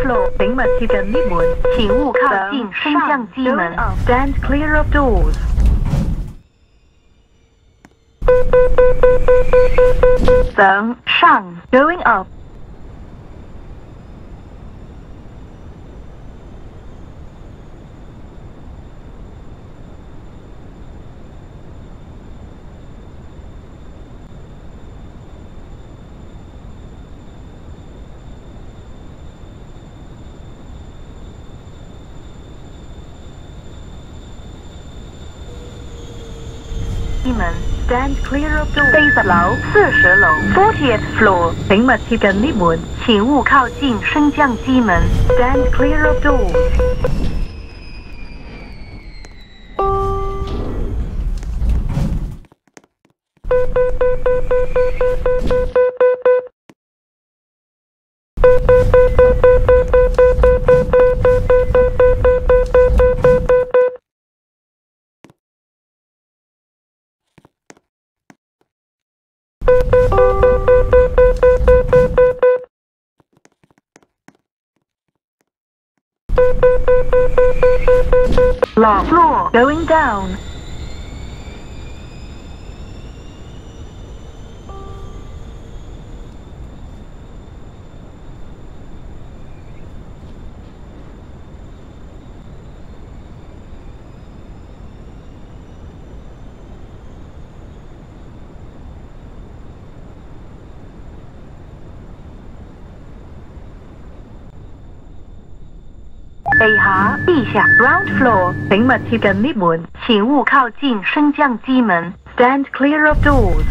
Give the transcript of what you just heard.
floor， 請勿貼近 lift 門，請勿靠近升降機門。Stand clear of doors。上 going up。門 Stand clear of doors。40樓40樓 40th floor， 請勿貼近 lift 門，請勿靠近升降機門。Stand clear of doors。Lock floor going down。地下 ground floor， 請勿貼近 lift 門，請勿靠近升降機門。Stand clear of doors。